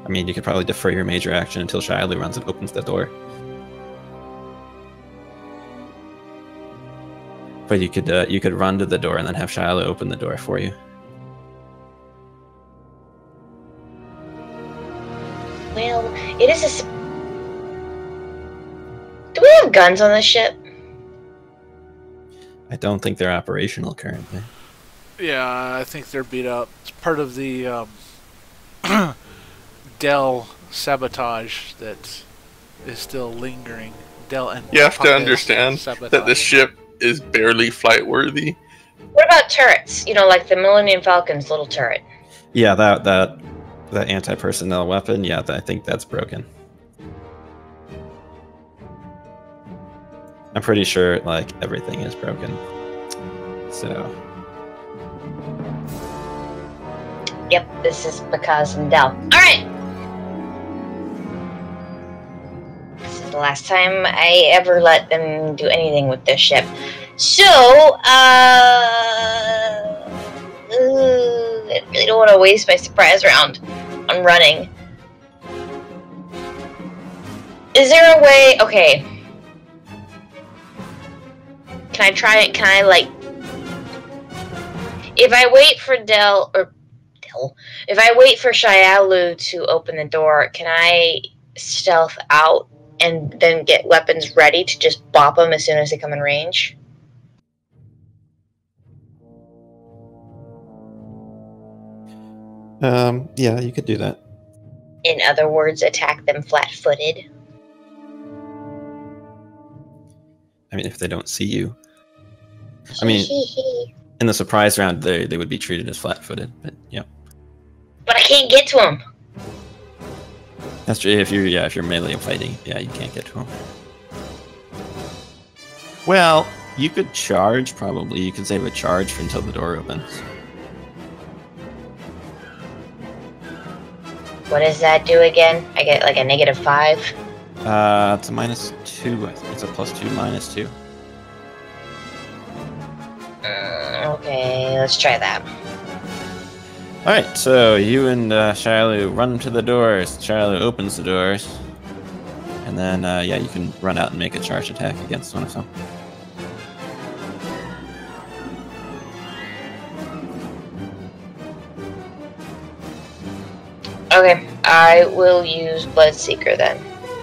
I mean, you could probably defer your major action until Shialu runs and opens the door. But you could run to the door and then have Shialu open the door for you. Well, it is a... Do we have guns on this ship? I don't think they're operational currently. Yeah, I think they're beat up. It's part of the Del sabotage that is still lingering. Del and You have to Puppet understand sabotage. that this ship is barely flight worthy. What about turrets? You know, like the Millennium Falcon's little turret. Yeah, that anti-personnel weapon. Yeah, I think that's broken. I'm pretty sure like everything is broken. So. Yep, this is because of Del. Alright! This is the last time I ever let them do anything with this ship. So, I really don't want to waste my surprise round on running. Is there a way... Okay. Can I try it? Can I, like... If I wait for if I wait for Shialu to open the door, can I stealth out and then get weapons ready to just bop them as soon as they come in range? Yeah, you could do that. In other words, attack them flat-footed. I mean, if they don't see you. I mean, in the surprise round, they would be treated as flat-footed, but yeah. But I can't get to them. That's true. If you're melee fighting, yeah, you can't get to them. Well, you could charge, probably. You could save a charge until the door opens. What does that do again? I get like a -5? It's a -2. I think it's a +2, -2. Okay, let's try that. Alright, so you and Shialu run to the doors. Shialu opens the doors. And then, yeah, you can run out and make a charge attack against one of them. Okay, I will use Bloodseeker then.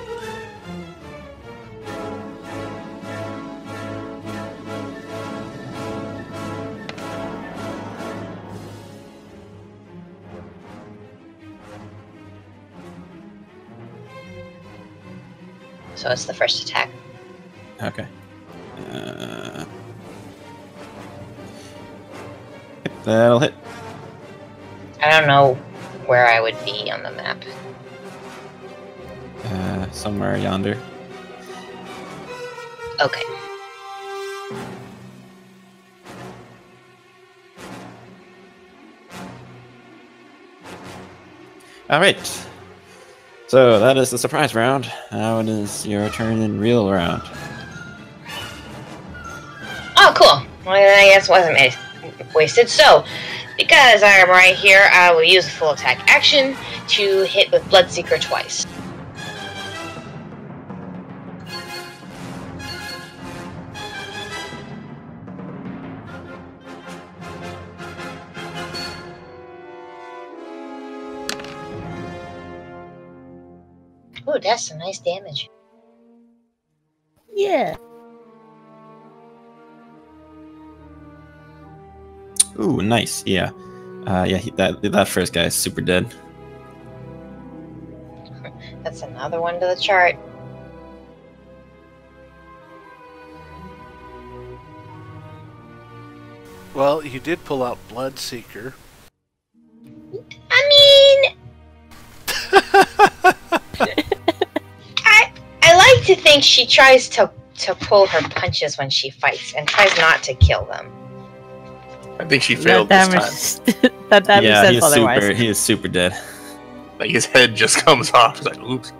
So it's the first attack. Okay. Yep, that'll hit. I don't know where I would be on the map. Somewhere yonder. Okay. Alright. So that is the surprise round. Now it is your turn in real round. Oh, cool. Well, I guess it wasn't wasted. So, because I am right here, I will use the full attack action to hit with Bloodseeker twice. Ooh, that's some nice damage. Yeah. Ooh, nice. Yeah. Yeah, that first guy is super dead. That's another one to the chart. Well, you did pull out Bloodseeker. I mean... I like to think she tries to pull her punches when she fights and tries not to kill them. I think she failed this time. That damage Yeah, says otherwise. he is super dead. Like his head just comes off. It's like, oops.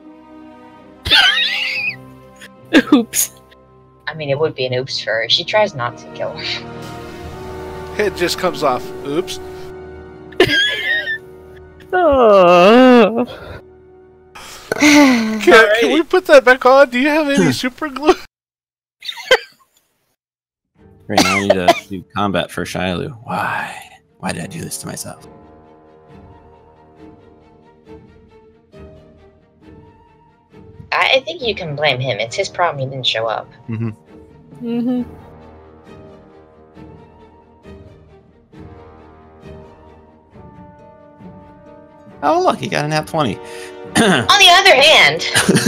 Oops. I mean, it would be an oops for her. She tries not to kill him. Head just comes off. Oops. Oh. Can we put that back on? Do you have any super glue? Right now I need to do combat for Shilu. Why? Why did I do this to myself? I think you can blame him. It's his problem he didn't show up. Mm-hmm. Mm-hmm. Oh, look, he got an app 20. On the other hand,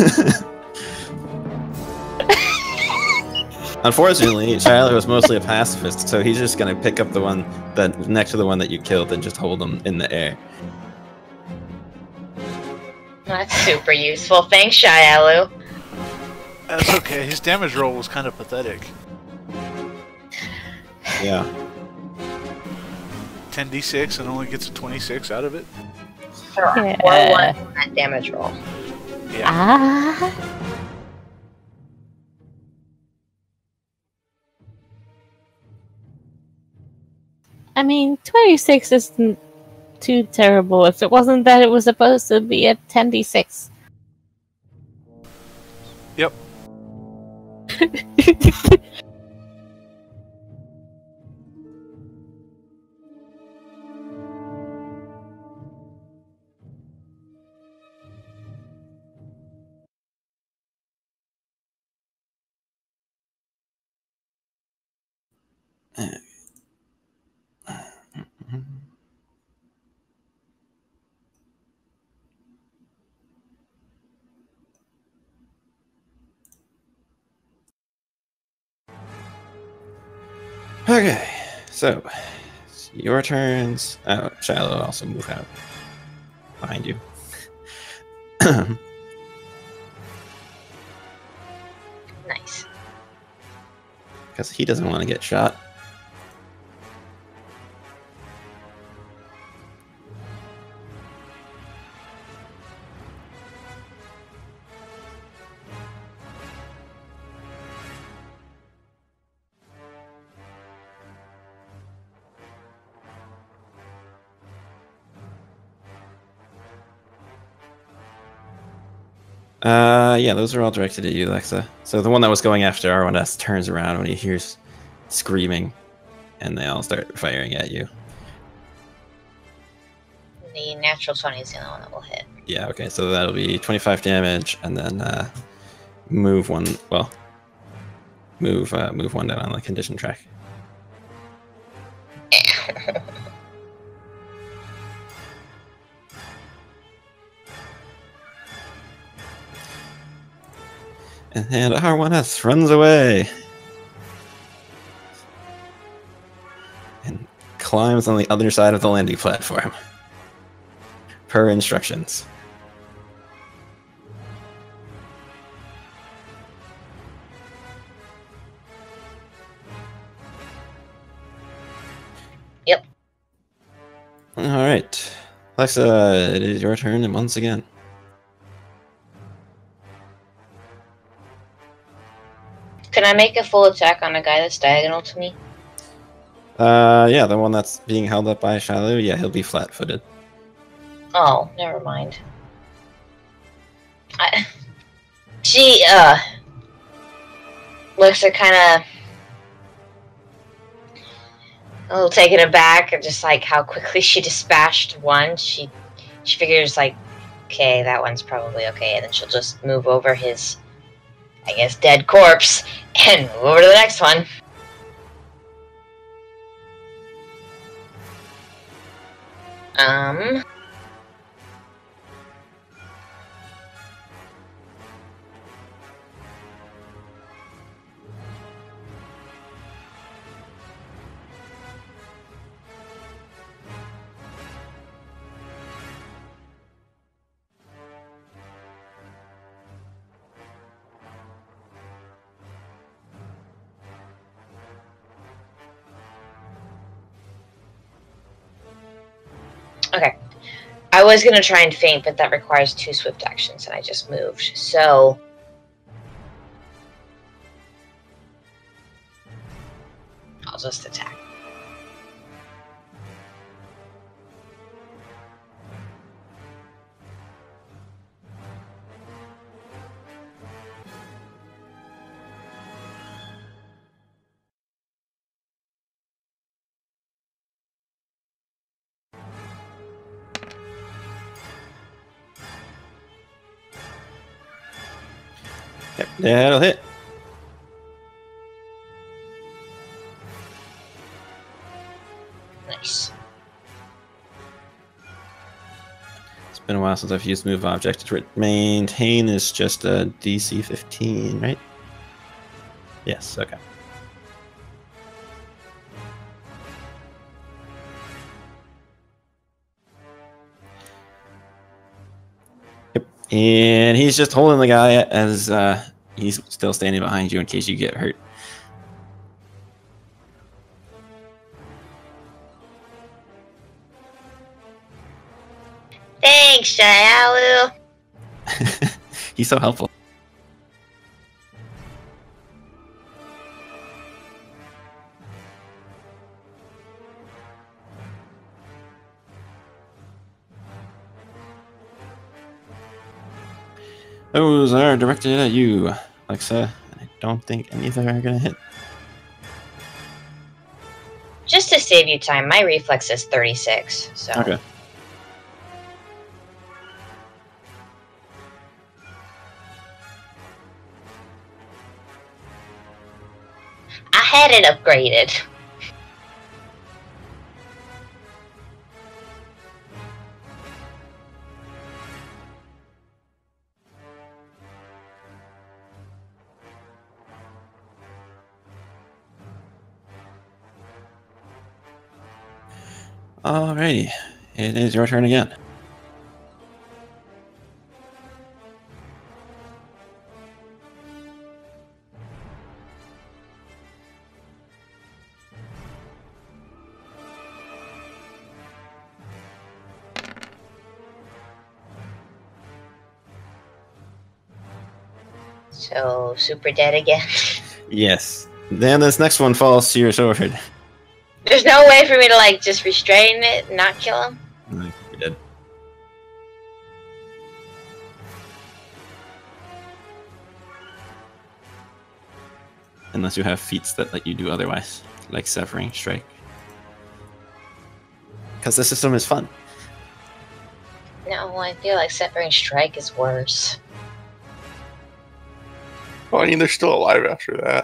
Unfortunately, Shiloh was mostly a pacifist, so he's just gonna pick up the one that next to the one that you killed and just hold him in the air. that's super useful. Thanks, Shialu. That's okay. His damage roll was kind of pathetic. Yeah. 10d6 and only gets a 26 out of it. Sure. Yeah. Or 1 on that damage roll. Yeah. Ah. I mean, 26 isn't too terrible if it wasn't that it was supposed to be a 10d6. Yep. Okay, so it's your turns. Oh, Shiloh also move out behind you. Nice. Because he doesn't want to get shot. Yeah, those are all directed at you, Lexa. So the one that was going after R1S turns around when he hears screaming, and they all start firing at you. The natural 20 is the only one that will hit. Yeah, okay, so that'll be 25 damage, and then move one. Well, move one down on the condition track. And R1S runs away and climbs on the other side of the landing platform, per instructions. Yep. All right, Alexa, it is your turn, and once again. Can I make a full attack on a guy that's diagonal to me? Yeah, the one that's being held up by Shiloh, yeah, he'll be flat-footed. Oh, never mind. Looks are kind of a little taken aback at just like how quickly she dispatched one. She figures like, okay, that one's probably okay, and then she'll just move over his, I guess, dead corpse and move over to the next one. Okay. I was going to try and feint, but that requires 2 swift actions, and I just moved. So I'll just attack. Yep, that'll hit. Nice. It's been a while since I've used move object. Maintain is just a DC 15, right? Yes, okay. Yep, and he's just holding the guy as he's still standing behind you in case you get hurt. Thanks, Shialu. He's so helpful. Those are directed at you, Alexa. I don't think any of them are going to hit. Just to save you time, my reflex is 36. So. Okay. I had it upgraded. Alrighty. It is your turn again. So, super dead again. Yes. Then this next one falls to your sword. There's no way for me to, like, just restrain it and not kill him? I think you're dead. Unless you have feats that let you do otherwise, like Severing Strike. Because the system is fun. No, I feel like Severing Strike is worse. Well, I mean, they're still alive after that.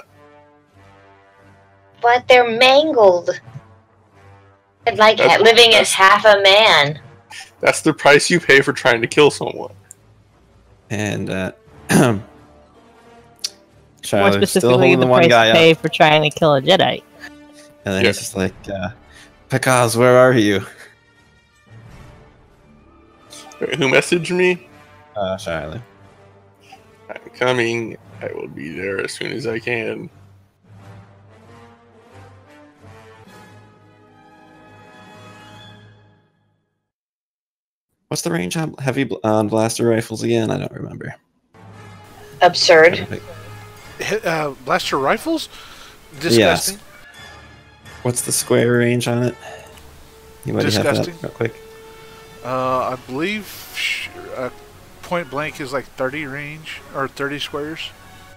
But they're mangled. And like living as half a man. That's the price you pay for trying to kill someone. And More Shilo's still specifically, holding the the one price guy to up. pay for trying to kill a Jedi. And then he's just like, Pekaz, where are you? Who messaged me? Shiloh. I'm coming. I will be there as soon as I can. What's the range on heavy blaster rifles again? I don't remember. Absurd. Blaster rifles? Disgusting. Yes. What's the square range on it? Anybody have Disgusting. that real quick? I believe point blank is like 30 range, or 30 squares.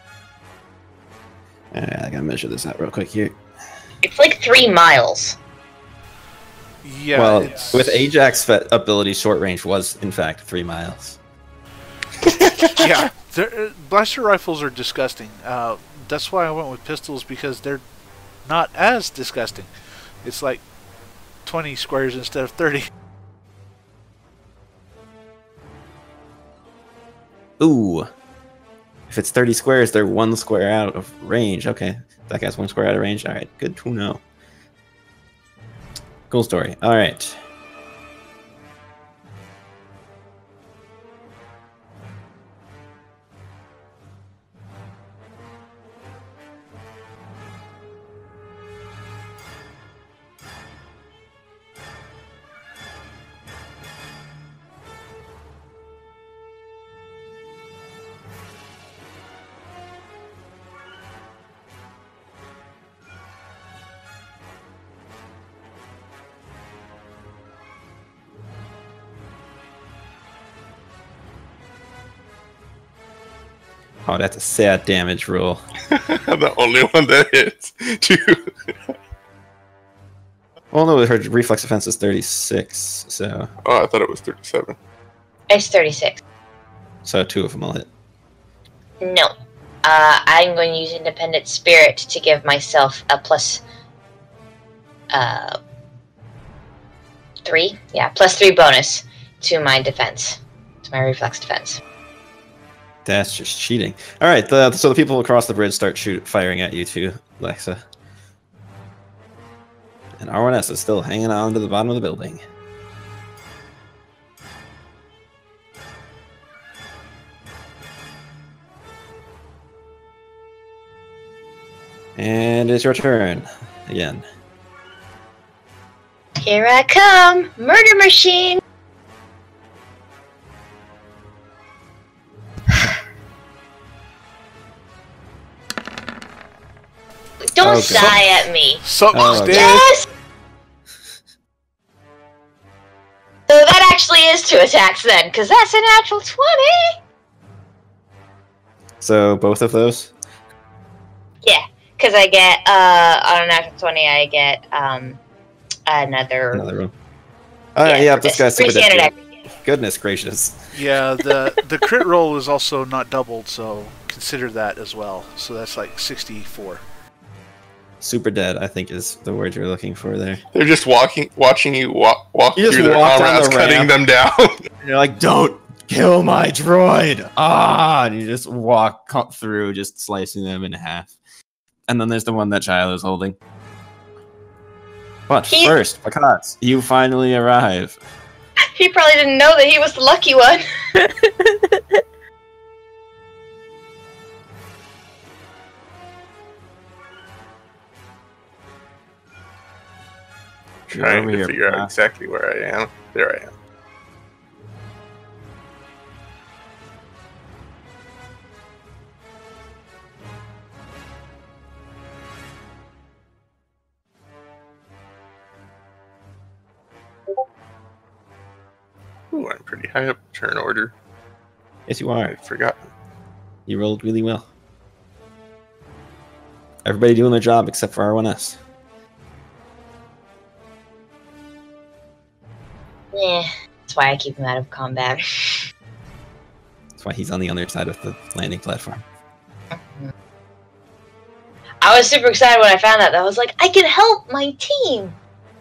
Alright, I gotta measure this out real quick here. It's like 3 miles. Yeah. Well, it's... with Ajax ability, short range was in fact 3 miles. Yeah. Blaster rifles are disgusting. That's why I went with pistols, because they're not as disgusting. It's like 20 squares instead of 30. Ooh. If it's 30 squares, they're 1 square out of range. Okay. That guy's 1 square out of range. Alright, good to know. Cool story. Alright. Oh, that's a sad damage roll. The only one that hits, too. Well, no, her reflex defense is 36, so... Oh, I thought it was 37. It's 36. So 2 of them will hit. No. I'm going to use Independent Spirit to give myself a plus 3. Yeah, plus 3 bonus to my defense, to my reflex defense. That's just cheating. All right, so the people across the bridge start firing at you too, Lexa. And R1S is still hanging on to the bottom of the building. And it's your turn again. Here I come, murder machine. Don't Okay. die at me. Something's Oh, dead. Yes. So that actually is 2 attacks then, because that's an actual 20. So both of those? Yeah, because I get on a natural 20, I get another. Another one. Alright, yeah, this guy's super standard dead. action. Goodness gracious. Yeah, the crit roll is also not doubled, so consider that as well. So that's like 64. Super dead, I think is the word you're looking for there. They're just watching you walk You just through their walk down comrades, the cutting ramp. them down. And you're like, don't kill my droid! Ah! And you just cut through, just slicing them in half. And then there's the one that Shiloh's holding. But first, Pakats, you finally arrive. He probably didn't know that he was the lucky one. Trying over to here, figure out Pakats. exactly where I am. There I am. Ooh, I'm pretty high up turn order. Yes, you are. I forgot. You rolled really well. Everybody doing their job except for R1S. Yeah, that's why I keep him out of combat. That's why he's on the other side of the landing platform. I was super excited when I found that. I was like, I can help my team.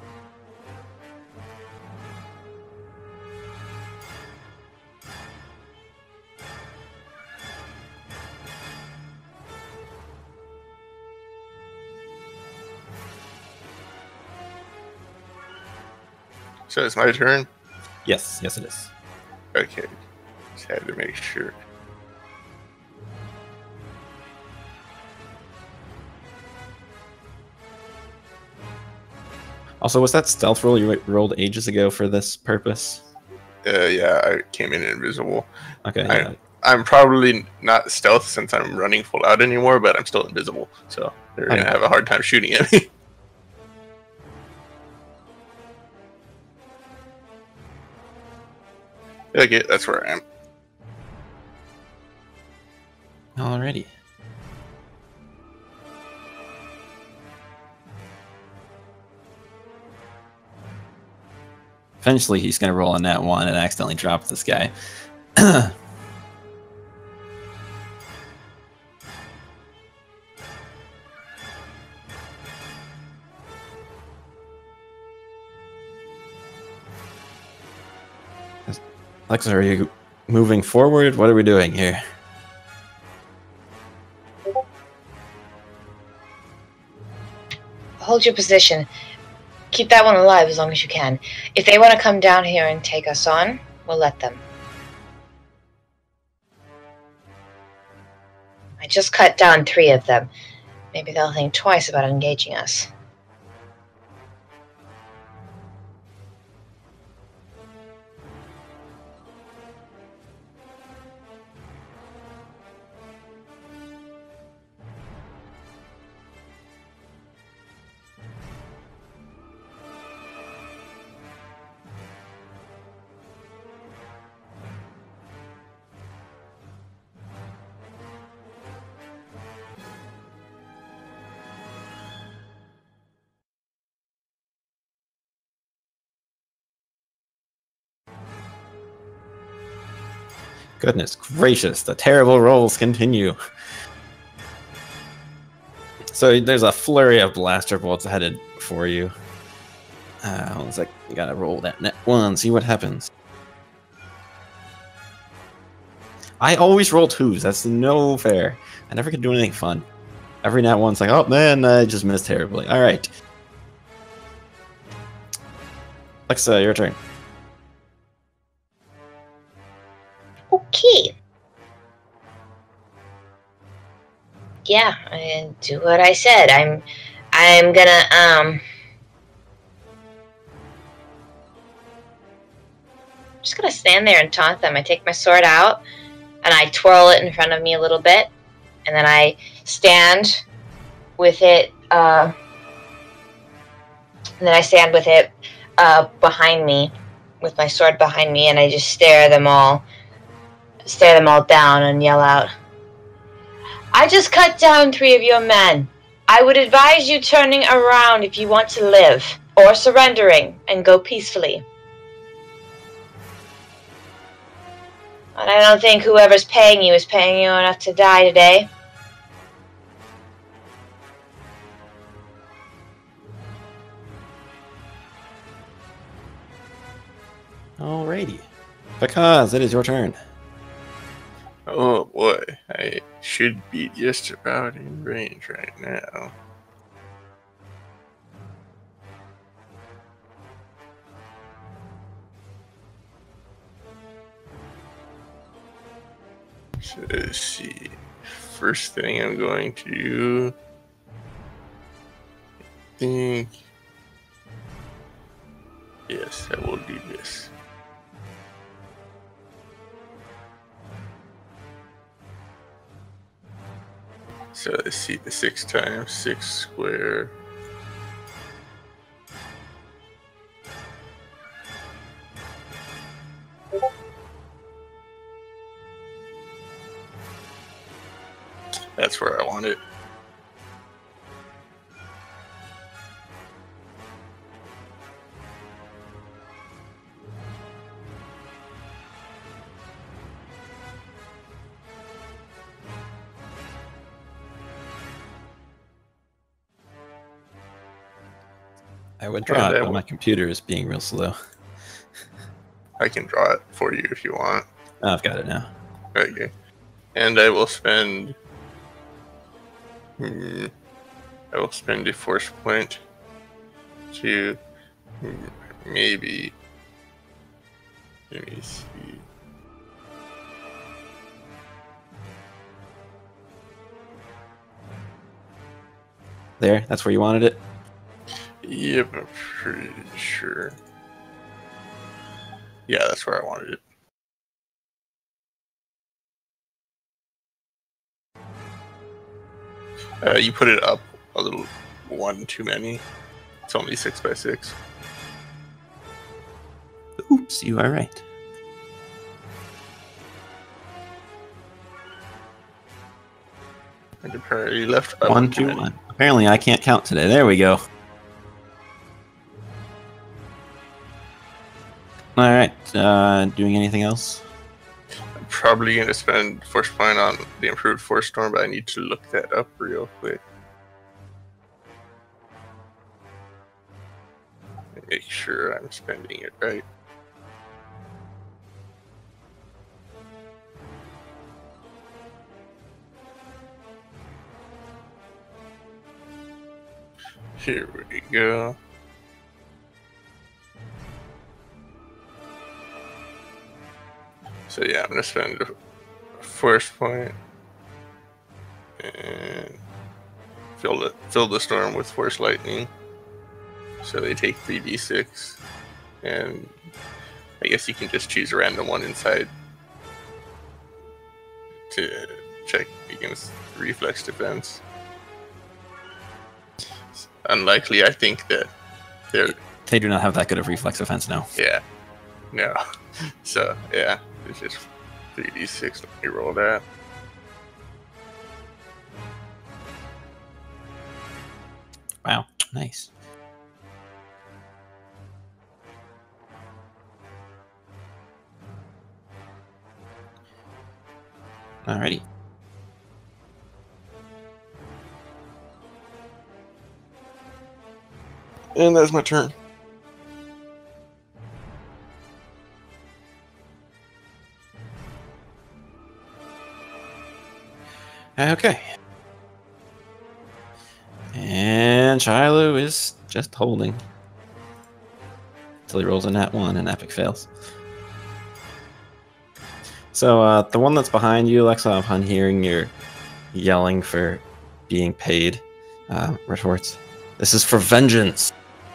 So it's my turn? Yes, yes it is. Okay. Just had to make sure. Also, was that stealth roll you rolled ages ago for this purpose? Yeah, I came in invisible. Okay, I- yeah. I'm probably not stealth since I'm running full out anymore, but I'm still invisible. So they're going to Okay. have a hard time shooting at me. Okay, that's where I am. Alrighty. Eventually, he's going to roll on that one and accidentally drop this guy. Alexa, are you moving forward? What are we doing here? Hold your position. Keep that one alive as long as you can. If they want to come down here and take us on, we'll let them. I just cut down 3 of them. Maybe they'll think twice about engaging us. Goodness gracious, the terrible rolls continue. So there's a flurry of blaster bolts headed for you. Looks like you gotta roll that net one, see what happens. I always roll 2s. That's no fair. I never can do anything fun. Every net one's like, oh man, I just missed terribly. All right. Alexa, your turn. Okay. Yeah, I do what I said. I'm gonna just gonna stand there and taunt them. I take my sword out and I twirl it in front of me a little bit, and then I stand with it behind me, with my sword behind me, and I just stare them all down and yell out, I just cut down 3 of your men. I would advise you turning around if you want to live, or surrendering and go peacefully. And I don't think whoever's paying you is paying you enough to die today. Alrighty. Because it is your turn. Oh boy, I should be just about in range right now. So let's see. First thing I'm going to do, I think, yes, I will do this. So let's see, the 6 times 6 square. That's where I want it. I would draw it, but my computer is being real slow. I can draw it for you if you want. Oh, I've got it now. Okay. And I will spend... I will spend a force point to maybe... Let me see. There, that's where you wanted it? Yep, I'm pretty sure. Yeah, that's where I wanted it. You put it up a little one too many. It's only 6 by 6. Oops, you are right. And apparently left by 1, 2, 1. Apparently I can't count today. There we go. Alright, doing anything else? I'm probably going to spend force point on the improved force storm, but I need to look that up real quick. Make sure I'm spending it right. Here we go. So yeah, I'm gonna spend a force point and fill the storm with force lightning. So they take 3d6, and I guess you can just choose a random one inside to check against reflex defense. It's unlikely, I think, that they do not have that good of reflex defense now. Yeah, no. So yeah, it's just 3d6. Let me roll that. Wow, nice. Alrighty. And that's my turn. Okay. And Shiloh is just holding. Until he rolls a nat 1 and Epic fails. So the one that's behind you, Alexa, upon hearing your yelling for being paid, retorts, "This is for vengeance."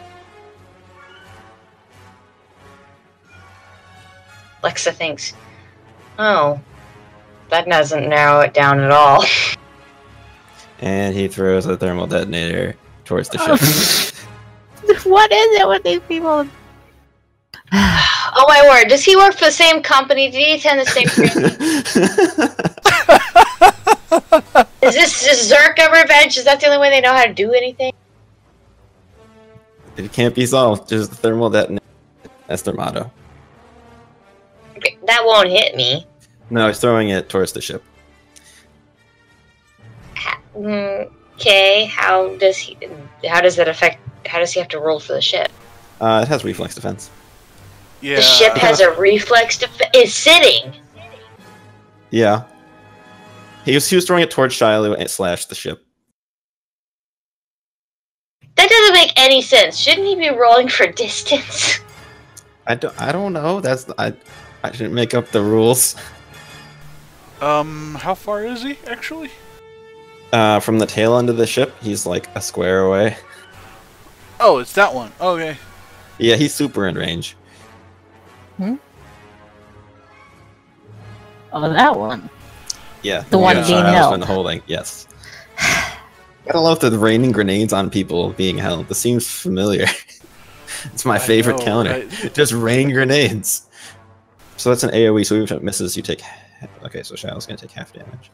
Lexa thinks, oh, that doesn't narrow it down at all. Oh. And he throws a thermal detonator towards the ship. What is it with these people? Oh my word, does he work for the same company? Did he attend the same training? Is this Zerka revenge? Is that the only way they know how to do anything? It can't be solved. Just the thermal detonator. That's their motto. Okay, that won't hit me. No, he's throwing it towards the ship. Okay, how does that affect? How does he have to roll for the ship? It has reflex defense. Yeah. The ship has a reflex is sitting. Yeah. He was throwing it towards Shiloh and slashed the ship. That doesn't make any sense. Shouldn't he be rolling for distance? I don't know. I shouldn't make up the rules. How far is he actually? From the tail end of the ship, he's like a square away. Oh, it's that one. Okay. Yeah, he's super in range. Oh, that one. Yeah. The one yeah, being Shilow's held. been holding. Yes. Gotta love the raining grenades on people being held. This seems familiar. It's my favorite know, counter. right? Just rain grenades. So that's an AoE, so if it misses, you take... Okay, so Shadow's gonna take half damage.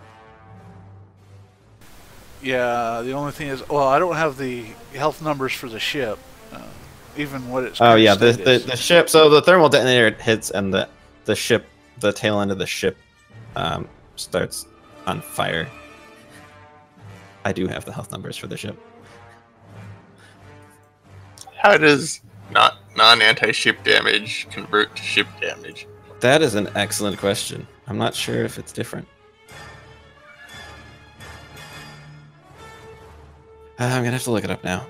Yeah, the only thing is, well, I don't have the health numbers for the ship. Even what it's. Oh yeah, current state is. the ship, so the thermal detonator hits and the ship, the tail end of the ship starts on fire. I do have the health numbers for the ship. How does non-anti-ship damage convert to ship damage? That is an excellent question. I'm not sure if it's different. I'm gonna have to look it up now.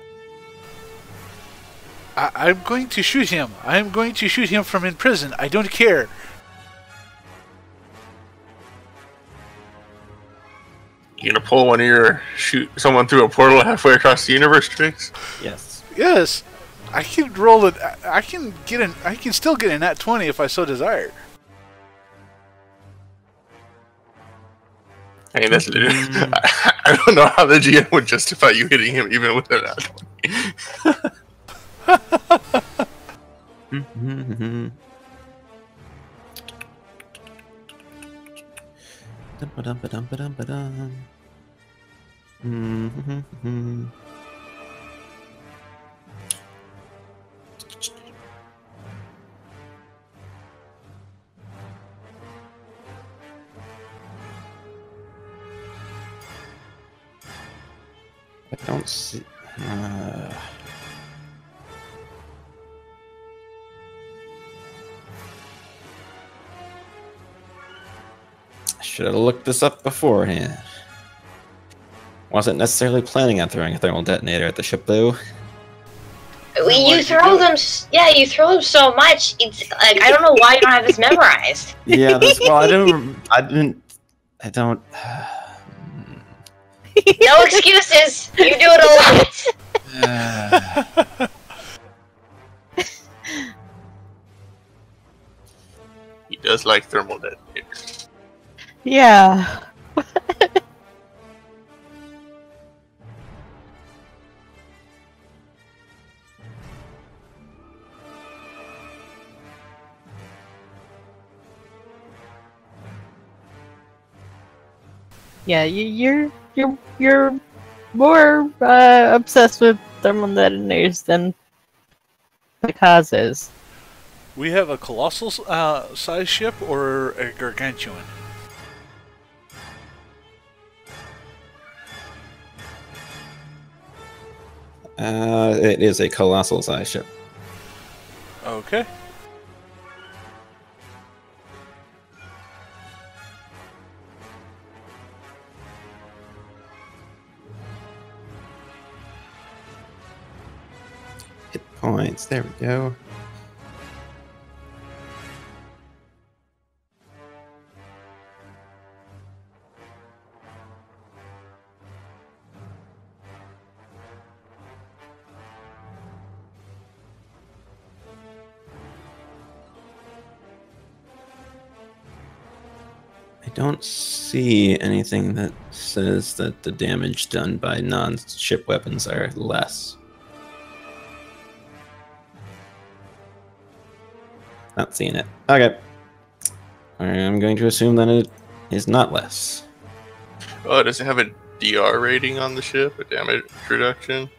I'm going to shoot him. I'm going to shoot him from in prison. I don't care. You gonna pull one of your shoot someone through a portal halfway across the universe tricks? Yes. Yes, I can roll it. I can get an. I can still get a nat 20 if I so desire. I mean, that's. I don't know how the GM would justify you hitting him even with a nat 20. I don't see. I should have looked this up beforehand. Wasn't necessarily planning on throwing a thermal detonator at the ship, though. You throw them. Yeah, you throw them so much. It's like I don't know why you don't have this memorized. Yeah, that's, well, I don't. No excuses. You do it a lot. He does like thermal detonators. Yeah. Yeah, you're more obsessed with thermal detonators than the cause is. We have a colossal size ship or a gargantuan. It is a colossal size ship. Okay. Hit points. There we go. I don't see anything that says that the damage done by non-ship weapons are less. Not seeing it. Okay. I'm going to assume that it is not less. Oh, does it have a DR rating on the ship? A damage reduction?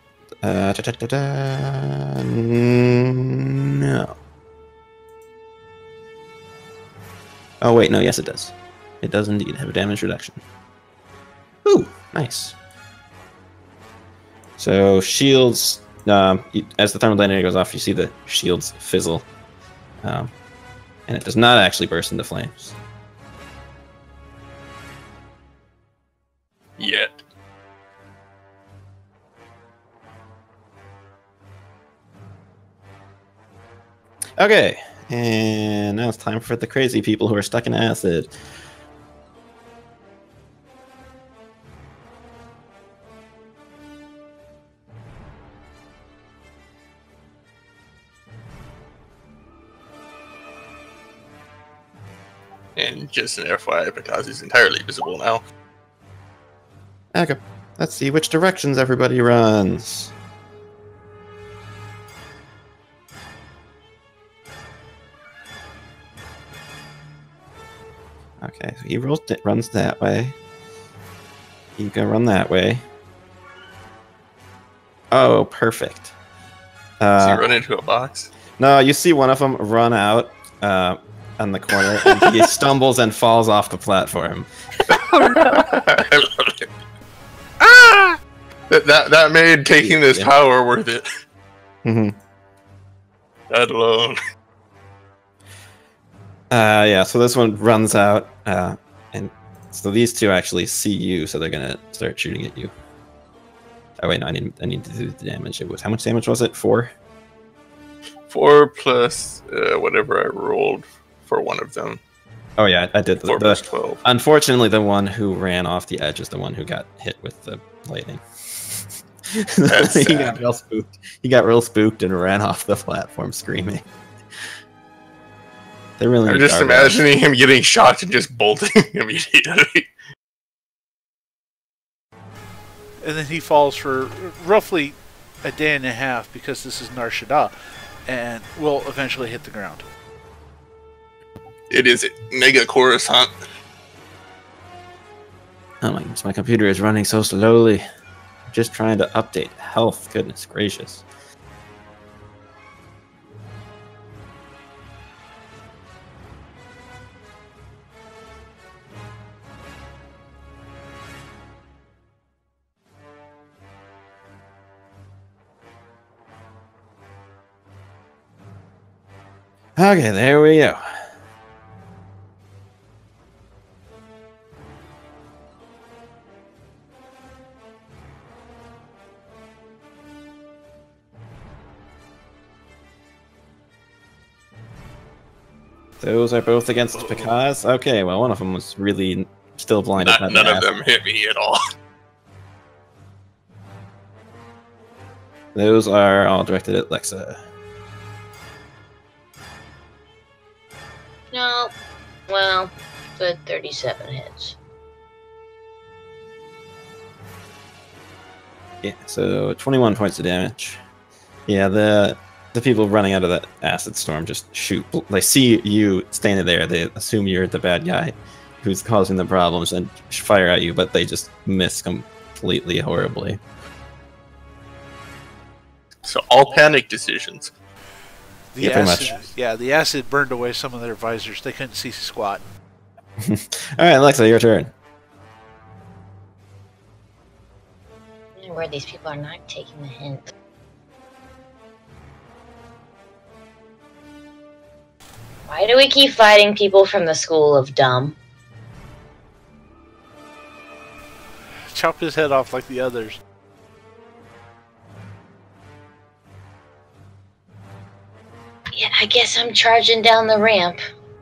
No. Oh, wait, no, yes it does. It does indeed have a damage reduction. Ooh, nice. So, shields, as the thermodynamic goes off, you see the shields fizzle. And it does not actually burst into flames. Yet. Okay, and now it's time for the crazy people who are stuck in acid. And just an FYI, because he's entirely visible now. Okay, let's see which directions everybody runs. Okay, so he runs that way. You can run that way. Oh, perfect. Does he run into a box? No, you see one of them run out on the corner, and he stumbles and falls off the platform. Ah! That made taking this power worth it. Mm-hmm. That alone. Yeah, so this one runs out, and so these two actually see you, so they're gonna start shooting at you. Oh wait, no, I need to do the damage. It was, how much damage was it? 4? 4 plus whatever I rolled for one of them. Oh yeah, I did. 4 plus 12. Unfortunately, the one who ran off the edge is the one who got hit with the lightning. He got real spooked. He got real spooked and ran off the platform screaming. They really. I'm just imagining him getting shot and just bolting immediately. And then he falls for roughly a day and a half because this is Nar Shaddaa, and will eventually hit the ground. It is Mega Coruscant. Oh my goodness, my computer is running so slowly. I'm just trying to update health. Goodness gracious. Okay, there we go. Those are both against Picaz. Okay, well, one of them was really still blinded. None of them hit me at all. Those are all directed at Lexa. No. Well, good 37 hits. Yeah, so 21 points of damage. Yeah, the people running out of that acid storm just shoot. They see you standing there. They assume you're the bad guy who's causing the problems and fire at you, but they just miss completely horribly. So all panic decisions. The Yeah, pretty acid, much. yeah, the acid burned away some of their visors. They couldn't see squat. All right, Alexa, your turn. Where these people are not taking the hint. Why do we keep fighting people from the school of dumb? Chop his head off like the others. Yeah, I guess I'm charging down the ramp.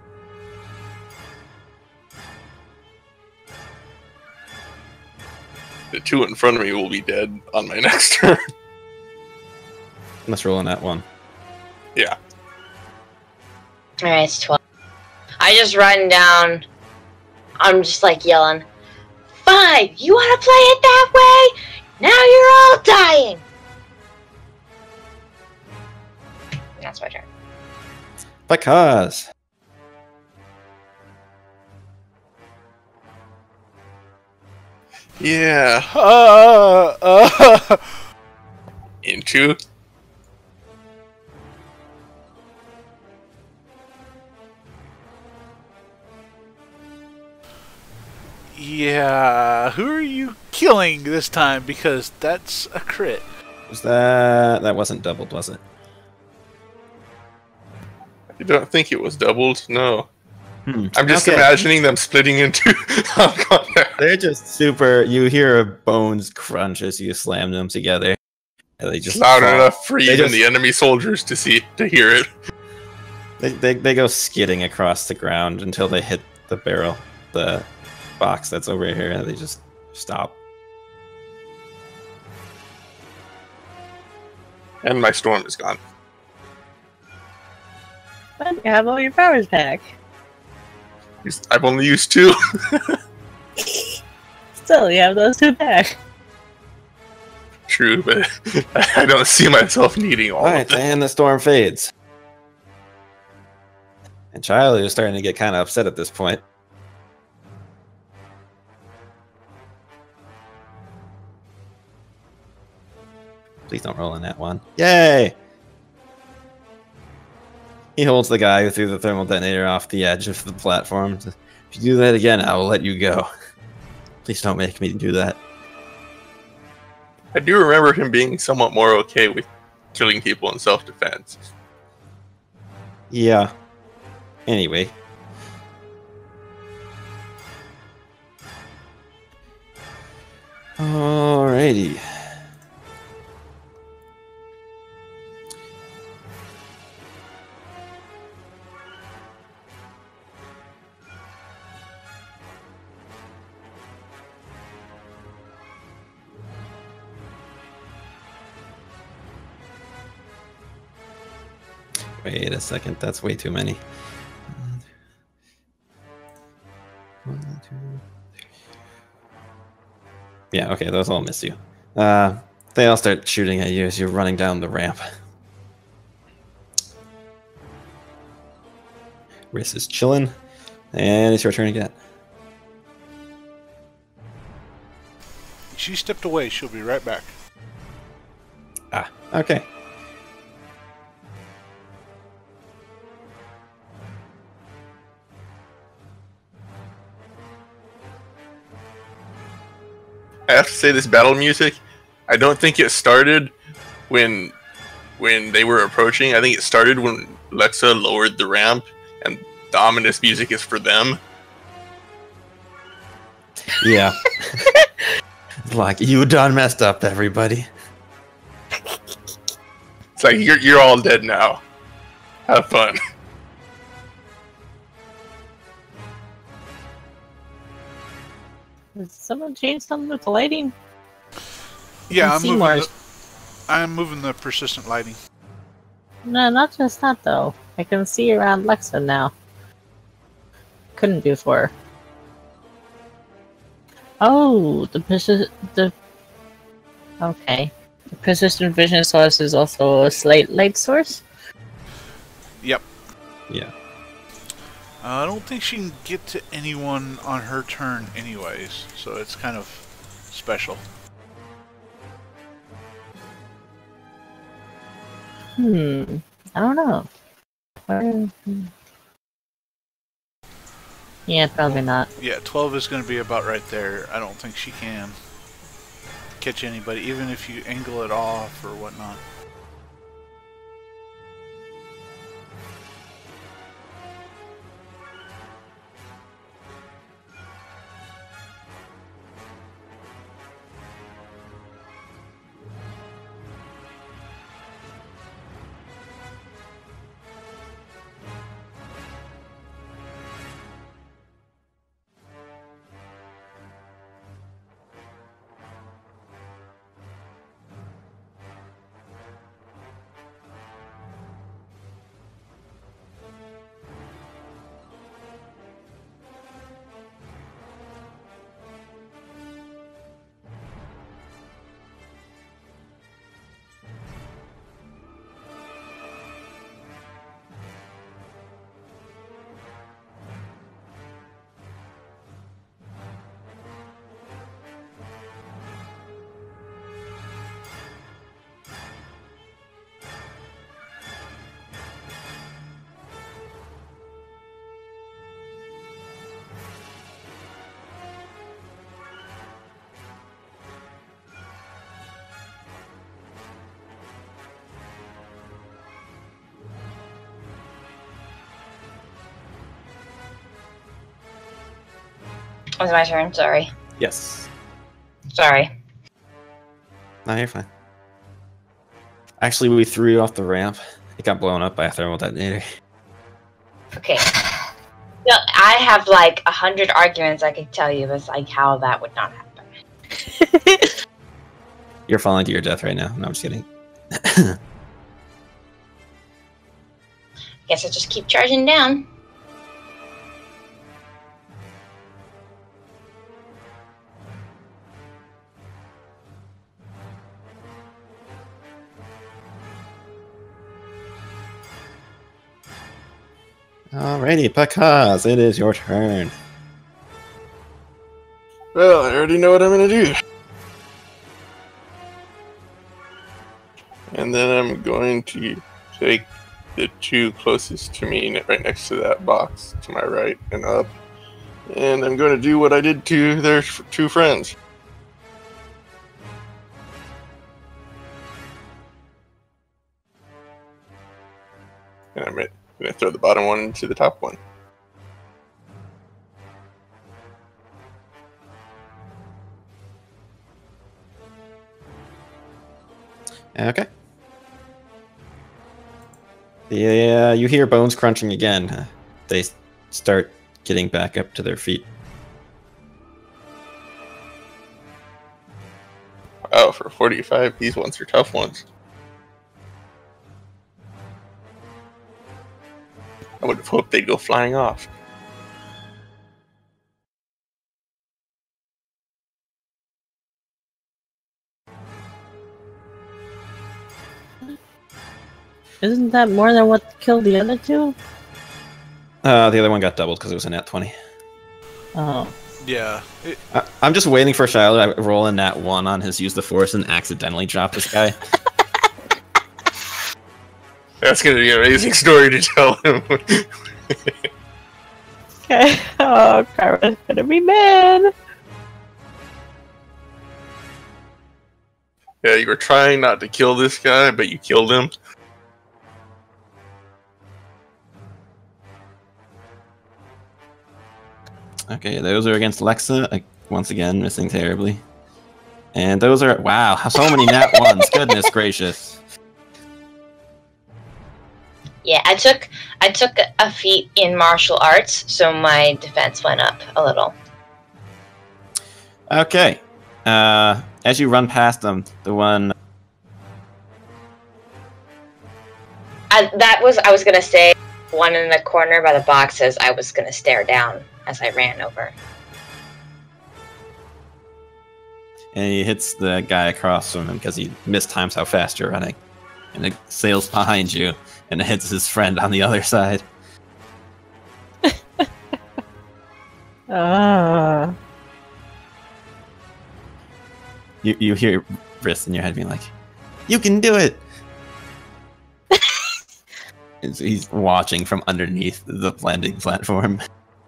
The two in front of me will be dead on my next turn. Let's roll on that one. Yeah. Alright, it's 12. I just run down. I'm just like yelling, 5! You want to play it that way? Now you're all dying! That's my turn. Because. Yeah. Into. Yeah, who are you killing this time? Because that's a crit. Was that wasn't doubled, was it? You don't think it was doubled? No. Hmm. I'm just Okay. imagining them splitting into. They're just super. You hear bones crunch as you slam them together. And they It's just loud fall. enough for They even just- the enemy soldiers to hear it. They go skidding across the ground until they hit the barrel, the box that's over here, and they just stop. And my storm is gone. But you have all your powers back. I've only used 2. Still, you have those 2 back. True, but I don't see myself needing all Alright, of them. and the storm fades. And Charlie is starting to get kind of upset at this point. Please don't roll on that one. Yay! He holds the guy who threw the thermal detonator off the edge of the platform. If you do that again, I will let you go. Please don't make me do that. I do remember him being somewhat more okay with killing people in self-defense. Yeah. Anyway. Alrighty. Wait a second, that's way too many. 1, 2, 3. Yeah, okay, those all miss you. They all start shooting at you as you're running down the ramp. Riss is chilling, and it's your turn again. She stepped away. She'll be right back. Ah, okay. I have to say, this battle music, I don't think it started when they were approaching. I think it started when Lexa lowered the ramp, and the ominous music is for them. Yeah. It's like, you done messed up, everybody. It's like, you're all dead now. Have fun. Did someone change something with the lighting? Yeah, And Seymour's. I'm moving the persistent lighting. No, not just that though. I can see around Lexa now. Couldn't before. Oh, okay. The persistent vision source is also a slate light source. Yep. Yeah. I don't think she can get to anyone on her turn anyways, so it's kind of special. I don't know. Yeah, probably not. Yeah, 12 is going to be about right there. I don't think she can catch anybody, even if you angle it off or whatnot. Was my turn? Sorry. Yes. Sorry. No, you're fine. Actually, we threw you off the ramp. It got blown up by a thermal detonator. Okay. So I have like 100 arguments I could tell you as like how that would not happen. You're falling to your death right now. No, I'm just kidding. Guess I'll just keep charging down. Alrighty, Pakaz, it is your turn. Well, I already know what I'm gonna do. And then I'm going to take the two closest to me right next to that box to my right and up. And I'm going to do what I did to their two friends. And I'm going to throw the bottom one into the top one. Okay. Yeah, you hear bones crunching again. They start getting back up to their feet. Oh, for 45, these ones are tough ones. I would have hoped they'd go flying off. Isn't that more than what killed the other two? The other one got doubled because it was a nat 20. Oh. Yeah. I'm just waiting for Shiloh to roll a nat 1 on his use the force and accidentally drop this guy. That's going to be an amazing story to tell him. Okay. Oh, Kyra's gonna be mad. Yeah, you were trying not to kill this guy, but you killed him. Okay, those are against Lexa. Once again, missing terribly. And those are... Wow, so many nat 1s. Goodness gracious. Yeah, I took a feat in martial arts, so my defense went up a little. Okay. As you run past them, the one... I was gonna say, one in the corner by the boxes, I was gonna stare down as I ran over. And he hits the guy across from him because he mistimes how fast you're running. And it sails behind you, and it hits his friend on the other side. Ah. You hear Briss in your head being like, "You can do it!" He's watching from underneath the landing platform.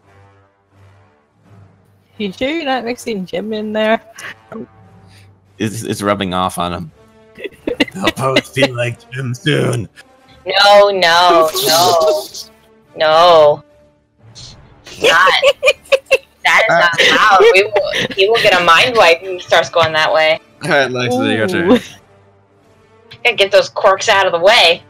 You sure you're not mixing Jim in there? It's rubbing off on him. They'll both be like Jim soon. No. Not. That is not allowed. He will get a mind wipe if he starts going that way. Alright, Lexa, your turn. Gotta get those corks out of the way.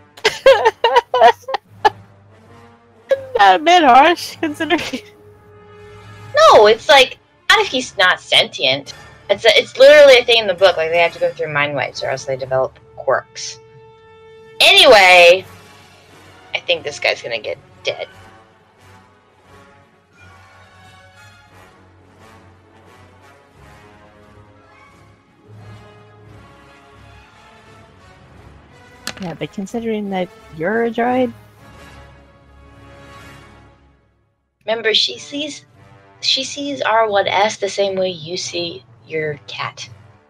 Not a bit harsh, considering. No, it's like, not if he's not sentient. It's literally a thing in the book. Like, they have to go through mind wipes or else they develop quirks. Anyway, I think this guy's gonna get dead. Yeah, but considering that you're a droid, Remember, she sees R1S the same way you see your cat.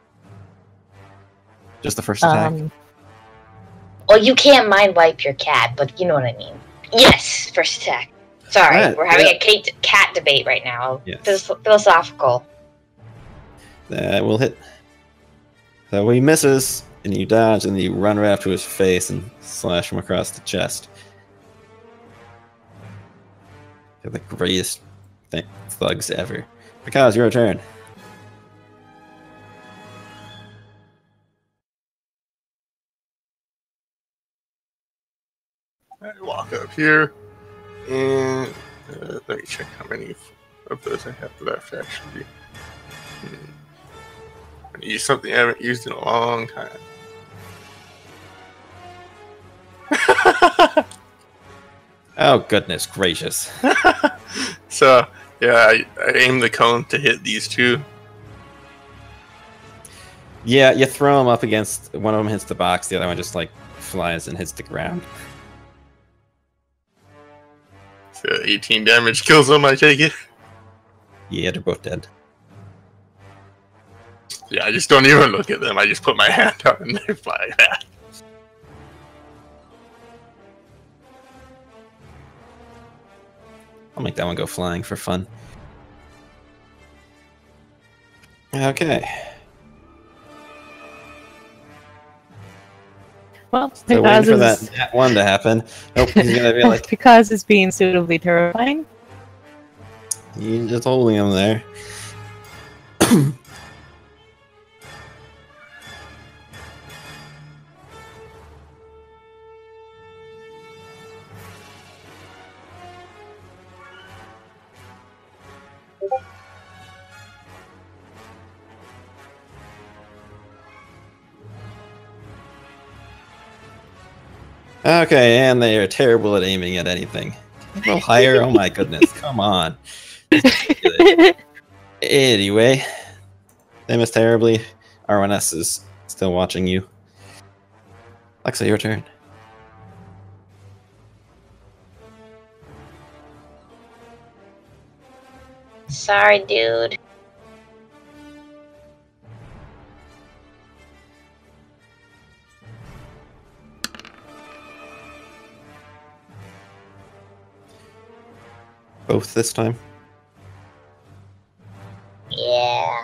Just the first attack. Well, you can't mind wipe your cat, but you know what I mean. Yes, first attack. Sorry, Right, we're having yeah. a cat debate right now. Yes. Philosophical. That will hit. So he misses, and you dodge, and you run right up to his face and slash him across the chest. They're the greatest thugs ever. Because your turn. I walk up here, and let me check how many of those I have left, actually. I use something I haven't used in a long time. Oh, goodness gracious. So, yeah, I aim the cone to hit these two. Yeah, you throw them up against, one of them hits the box, the other one just like flies and hits the ground. So 18 damage kills them, I take it. Yeah, they're both dead. Yeah, I just don't even look at them. I just put my hand out and they fly back. I'll make that one go flying for fun. Okay. Well, So because waiting for that one to happen. Nope, he's gonna be like, because it's being suitably terrifying. he's just holding him there. Okay, and they are terrible at aiming at anything. Can you roll higher? Oh my goodness, come on. Anyway, they miss terribly. R1S is still watching you. Lexa, your turn. Sorry, dude. Both this time. Yeah.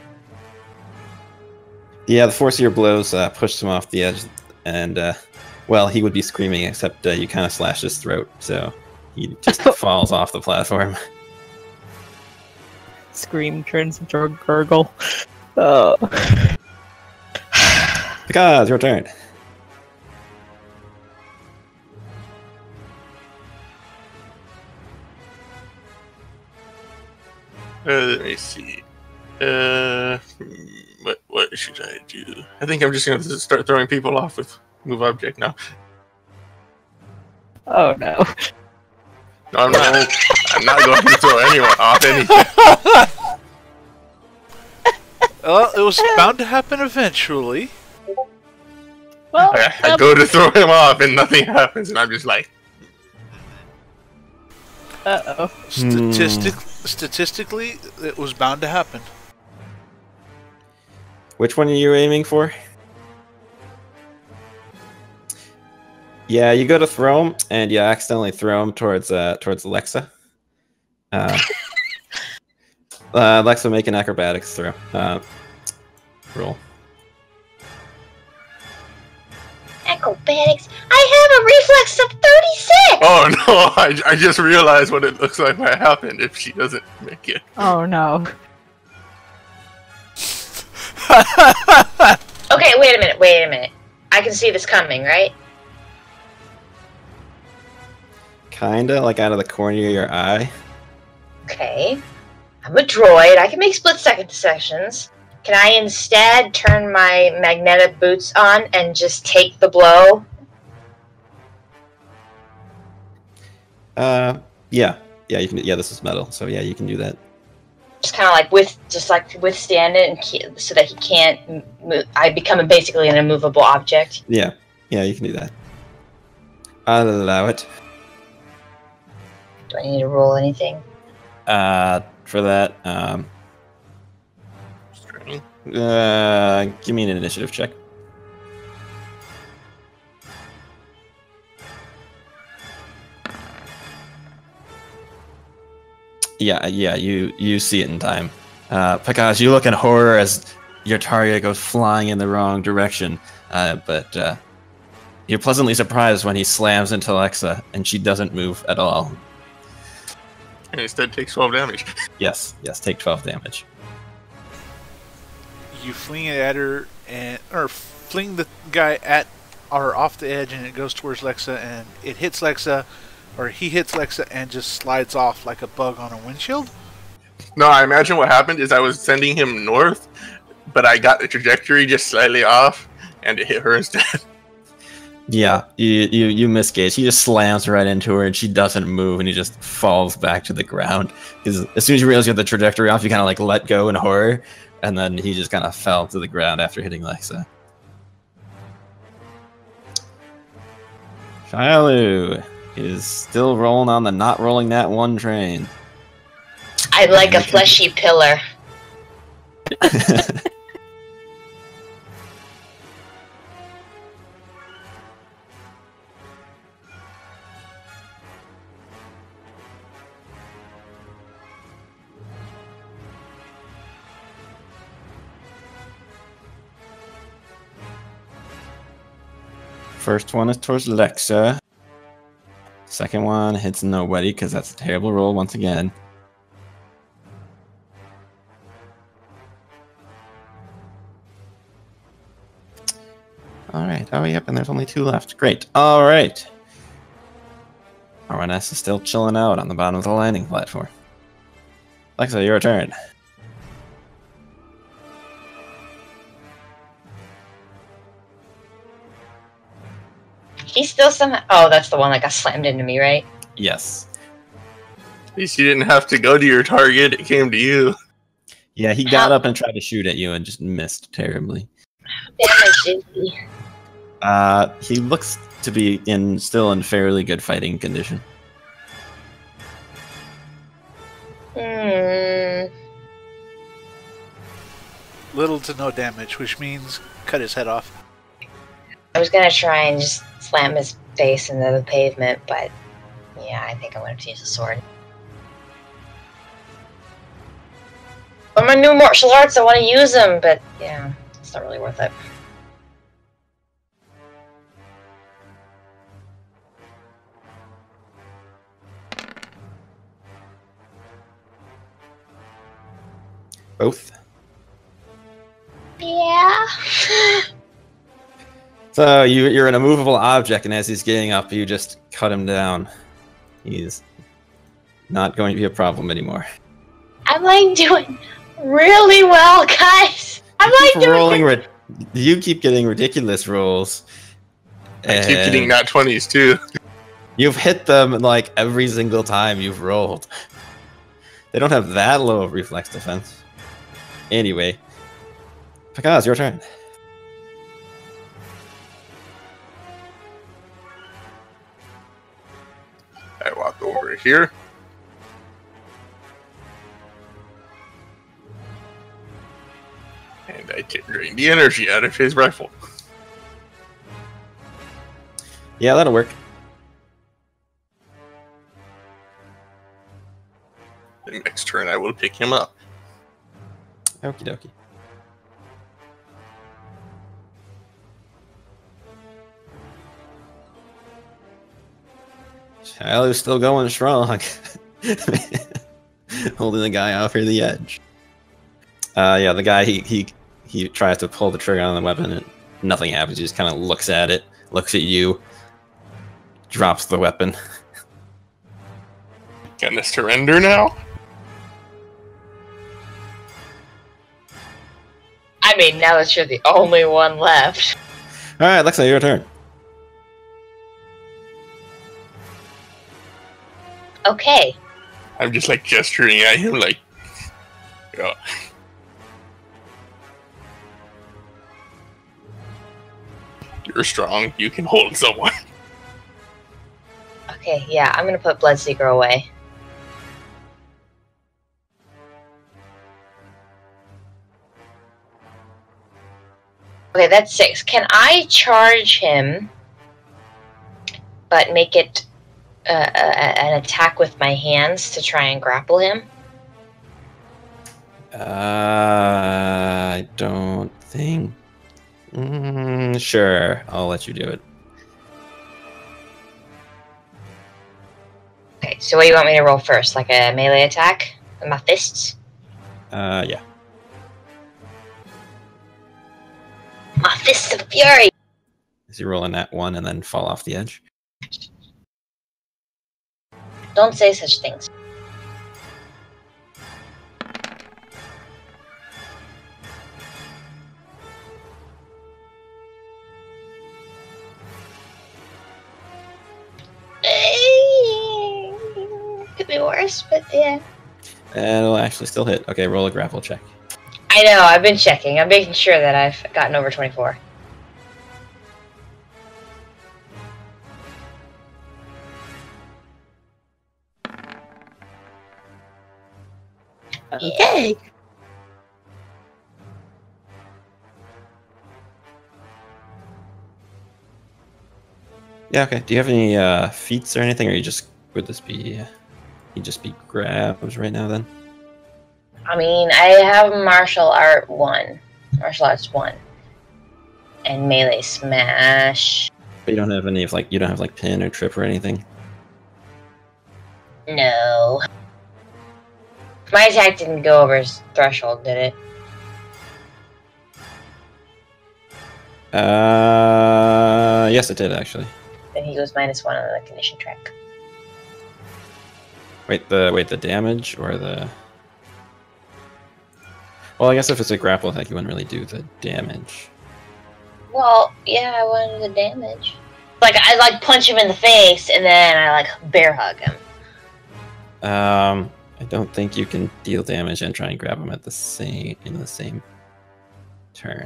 Yeah, the force of your blows pushed him off the edge, and well, he would be screaming, except you kind of slashed his throat, so he just falls off the platform. Scream turns into a gurgle. Oh. Because your turn. Let me see. What should I do? I think I'm just going to start throwing people off with move object now. Oh no. No, I'm not. I'm not going to throw anyone off anything. Well, it was bound to happen eventually. Well, I go to throw him off and nothing happens, and I'm just like, uh-oh. Statistically, it was bound to happen. Which one are you aiming for? Yeah, you go to throw him, and you accidentally throw him towards Lexa. Lexa, make an acrobatics throw. Roll. Acrobatics. I have a reflex of 36. oh no! I just realized what it looks like might happen if she doesn't make it. Oh no. Okay, wait a minute. I can see this coming, right? Kinda, like out of the corner of your eye. Okay. I'm a droid. I can make split-second decisions. Can I instead turn my magnetic boots on and just take the blow? Yeah, you can. Yeah, this is metal, so yeah, you can do that. Just kind of like withstand it, and so that he can't move. I become basically an immovable object. Yeah, you can do that. I'll allow it. Do I need to roll anything? For that, String. give me an initiative check. Yeah, you see it in time. Pekaz, you look in horror as your target goes flying in the wrong direction, but you're pleasantly surprised when he slams into Lexa and she doesn't move at all. And instead takes 12 damage. Yes, take 12 damage. You fling it at her, or fling the guy at or off the edge, and it goes towards Lexa, and it hits Lexa, or he hits Lexa, and just slides off like a bug on a windshield. No, I imagine what happened is I was sending him north, but I got the trajectory just slightly off, and it hit her instead. Yeah, you misgauge. He just slams right into her, and she doesn't move, and he just falls back to the ground. Because as soon as you realize you have the trajectory off, you kind of like let go in horror, and then he just kind of fell to the ground after hitting Lexa. Shialu is still rolling on the not rolling that one train. I'd like a fleshy pillar. First one is towards Lexa. Second one hits nobody because that's a terrible roll once again. Alright, oh yep, and there's only 2 left. Great, alright. RNS is still chilling out on the bottom of the landing platform. Lexa, your turn. He's still somehow. Oh, that's the one that got slammed into me, right? Yes. At least you didn't have to go to your target, it came to you. Yeah, he got up and tried to shoot at you and just missed terribly. Damage did he? He looks to be still in fairly good fighting condition. Little to no damage, which means cut his head off. I was gonna try and just slam his face into the pavement, but yeah, I think I'm gonna have to use a sword. For my new martial arts, I want to use them, but yeah, it's not really worth it. Both. Yeah. So you're an immovable object, and as he's getting up, you just cut him down. He's not going to be a problem anymore. I'm like doing really well, guys. I'm like doing. You keep getting ridiculous rolls. I keep getting nat 20s too. You've hit them like every single time you've rolled. They don't have that low of reflex defense. Anyway, Pakaz, your turn. I walk over here. And I drain the energy out of his rifle. Yeah, that'll work. The next turn I will pick him up. Okie dokie. Shialu's still going strong. Holding the guy off near the edge. Yeah, the guy, he tries to pull the trigger on the weapon and nothing happens. He just kind of looks at it, looks at you, drops the weapon. Gonna surrender now? I mean, now that you're the only one left. Alright, Lexa, your turn. Okay. I'm just like gesturing at him like, yeah. You're strong, you can hold someone. Okay, yeah, I'm gonna put Bloodseeker away. Okay, that's 6. Can I charge him, but make it an attack with my hands to try and grapple him? I don't think... sure, I'll let you do it. Okay, so what do you want me to roll first? Like a melee attack with my fists? Yeah. My fists of fury! Is he rolling that one and then fall off the edge? Don't say such things. Could be worse, but yeah. It'll actually still hit. Okay, roll a grapple check. I know, I've been checking. I'm making sure that I've gotten over 24. Okay. Yeah, okay. Do you have any feats or anything, or would this be you just be grabs right now then? I mean, I have martial arts 1, and melee smash. But you don't have any of you don't have like pin or trip or anything. No. My attack didn't go over his threshold, did it? Yes, it did actually. Then he goes -1 on the condition track. Wait, the damage or the? Well, I guess if it's a grapple attack, you wouldn't really do the damage. Well, yeah, I wanted the damage. Like, I punch him in the face, and then I bear hug him. I don't think you can deal damage and try and grab him in the same turn.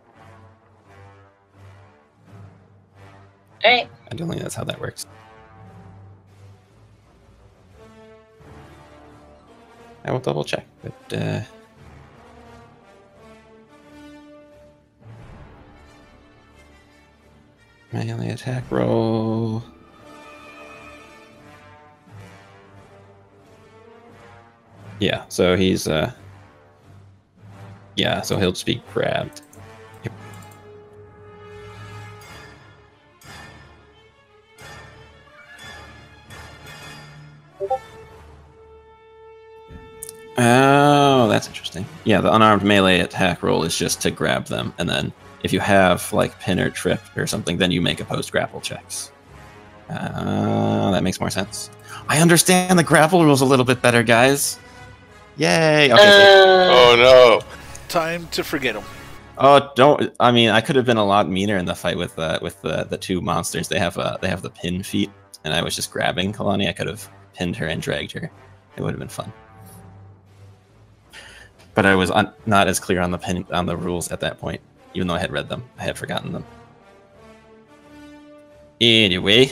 Alright. I don't think that's how that works. I will double check, but melee attack roll. Yeah, so he's yeah, so he'll just be grabbed. Yep. Oh, that's interesting. Yeah, the unarmed melee attack roll is just to grab them, and then if you have like pin or trip or something, then you make opposed grapple checks. That makes more sense. I understand the grapple rules a little bit better, guys. Yay! Okay. Oh no! Time to forget them. Oh, don't! I mean, I could have been a lot meaner in the fight with the two monsters. They have the pin feat, and I was just grabbing Kalani. I could have pinned her and dragged her. It would have been fun. But I was not as clear on the rules at that point, even though I had read them. I had forgotten them. Anyway,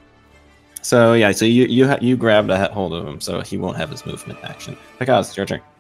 so yeah, so you grabbed a hold of him, so he won't have his movement action. Pekaz, it's your turn.